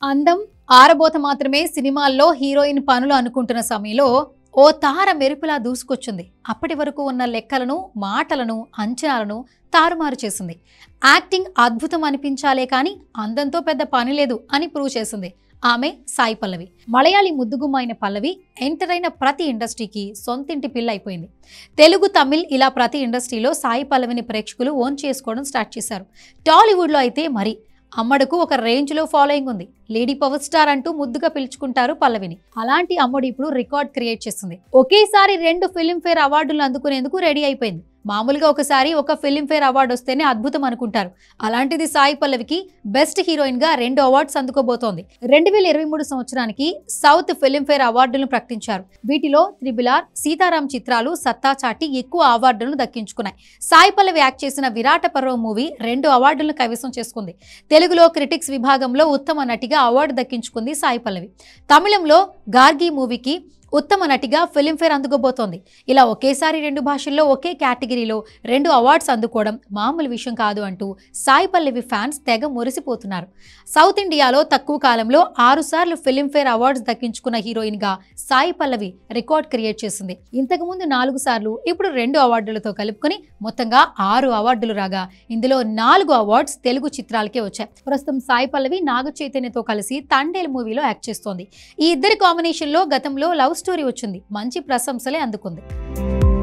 అందం, ఆరబోత మాత్రమే సినిమాల్లో హీరోయిన్ పనులు అనుకుంటున్న సమయంలో ఓ తార మెరుపులా దూసుకొచ్చింది. అప్పటి వరకు ఉన్న లెక్కలను, మాటలను, అంచనాలను తారుమారు చేసింది. యాక్టింగ్ అద్భుతం అనిపించాలే కానీ అందంతో పెద్ద పని లేదు అని ప్రూవ్ చేసింది. ఆమె సాయి పల్లవి. మలయాళీ ముద్దుగుమ్మ అయిన పల్లవి ఎంటర్ అయిన ప్రతి ఇండస్ట్రీకి సొంతింటి పిల్ల అయిపోయింది. తెలుగు, తమిళ్ ఇలా ప్రతి ఇండస్ట్రీలో సాయి పల్లవిని ప్రేక్షకులు ఓన్ చేసుకోవడం స్టార్ట్ చేశారు. టాలీవుడ్లో అయితే మరి అమ్మడుకు ఒక రేంజ్లో ఫాలోయింగ్ ఉంది. లేడీ పవర్ స్టార్ అంటూ ముద్దుగా పిలుచుకుంటారు పల్లవిని. అలాంటి అమ్మడు ఇప్పుడు రికార్డ్ క్రియేట్ చేస్తుంది. ఒకేసారి 2 ఫిల్మ్ఫేర్ అవార్డులు అందుకునేందుకు రెడీ అయిపోయింది. మామూలుగా ఒకసారి ఒక ఫిల్మ్ఫేర్ అవార్డు వస్తేనే అద్భుతం అనుకుంటారు. అలాంటిది సాయి పల్లవికి బెస్ట్ హీరోయిన్ గా 2 అవార్డ్స్ అందుకోబోతోంది. 2023 సంవత్సరానికి సౌత్ ఫిల్మ్ఫేర్ అవార్డులను ప్రకటించారు. వీటిలో త్రిబుల్ ఆర్, సీతారాం చిత్రాలు సత్తా చాటి ఎక్కువ అవార్డులను దక్కించుకున్నాయి. సాయి పల్లవి యాక్ట్ చేసిన విరాట పర్వం మూవీ 2 అవార్డులను కైవసం చేసుకుంది. తెలుగులో క్రిటిక్స్ విభాగంలో ఉత్తమ నటిగా అవార్డు దక్కించుకుంది సాయి పల్లవి. తమిళంలో గార్గి మూవీకి ఉత్తమ నటిగా ఫిల్మ్ఫేర్ అందుకోబోతోంది. ఇలా ఒకేసారి 2 భాషల్లో ఒకే కేటగిరీలో 2 అవార్డ్స్ అందుకోవడం మామూలు విషయం కాదు అంటూ సాయి పల్లవి ఫ్యాన్స్ తెగ మురిసిపోతున్నారు. సౌత్ ఇండియాలో తక్కువ కాలంలో 6 సార్లు ఫిల్మ్ఫేర్ అవార్డ్స్ దక్కించుకున్న హీరోయిన్ గా సాయి పల్లవి రికార్డ్ క్రియేట్ చేసింది. ఇంతకుముందు 4 సార్లు, ఇప్పుడు 2 అవార్డులతో కలుపుకొని మొత్తంగా 6 అవార్డులు రాగా ఇందులో 4 అవార్డ్స్ తెలుగు చిత్రాలకే వచ్చాయి. ప్రస్తుతం సాయి పల్లవి నాగ చైతన్యతో కలిసి తండేల్ మూవీలో యాక్ట్ చేస్తోంది. ఈ ఇద్దరి కాంబినేషన్ లో గతంలో లవ్ స్టోరీ వచ్చింది. మంచి ప్రశంసలే అందుకుంది.